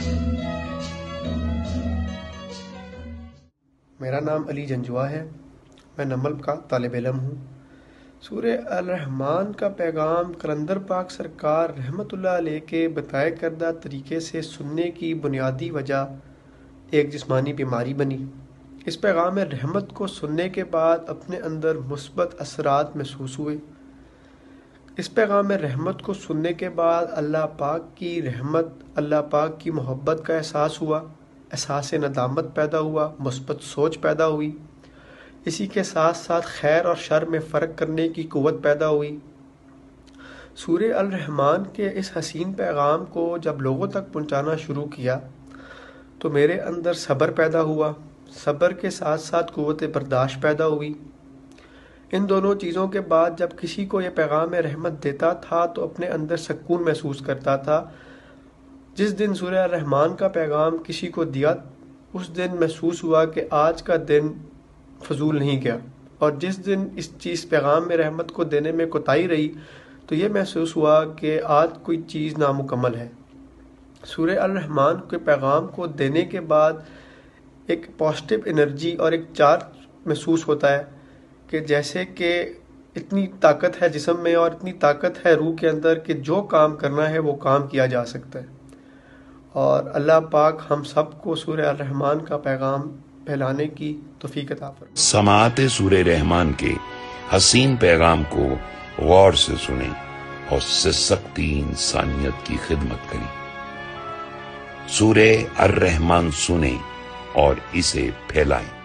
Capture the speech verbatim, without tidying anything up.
میرا نام علی جنجوا ہے، میں نمل کا طالب علم ہوں۔ سورہ الرحمن کا پیغام قلندر پاک سرکار رحمۃ اللہ علیہ کے بتائے کردہ طریقے سے سننے کی بنیادی وجہ ایک جسمانی بیماری بنی۔ اس پیغام رحمت کو سننے کے بعد اپنے اندر مثبت اثرات محسوس ہوئے۔ اس پیغام رحمت کو سننے کے بعد اللہ پاک کی رحمت، اللہ پاک کی محبت کا احساس ہوا، احساس ندامت پیدا ہوا، مثبت سوچ پیدا ہوئی۔ اسی کے ساتھ ساتھ خیر اور شر میں فرق کرنے کی قوت پیدا ہوئی۔ سورہ الرحمن کے اس حسین پیغام کو جب لوگوں تک پہنچانا شروع کیا تو میرے اندر صبر پیدا ہوا، صبر کے ساتھ ساتھ قوت برداشت پیدا ہوئی۔ ان دونوں چیزوں کے بعد جب کسی کو یہ پیغام رحمت دیتا تھا تو اپنے اندر سکون محسوس کرتا تھا۔ جس دن سورہ الرحمن کا پیغام کسی کو دیا اس دن محسوس ہوا کہ آج کا دن فضول نہیں گیا، اور جس دن اس چیز پیغام میں رحمت کو دینے میں کوتاہی رہی تو یہ محسوس ہوا کہ آج کوئی چیز نامکمل ہے۔ سورہ الرحمن کے پیغام کو دینے کے بعد ایک پازیٹیو انرجی اور ایک چارج محسوس ہوتا ہے کہ جیسے کہ اتنی طاقت ہے جسم میں اور اتنی طاقت ہے روح کے اندر کہ جو کام کرنا ہے وہ کام کیا جا سکتا ہے۔ اور اللہ پاک ہم سب کو سورہ الرحمن کا پیغام پھیلانے کی توفیق عطا فرمائے۔ سماعت سورہ رحمان کے حسین پیغام کو غور سے سنیں اور سے سکتی انسانیت کی خدمت کریں۔ سورہ الرحمن سنیں اور اسے پھیلائیں۔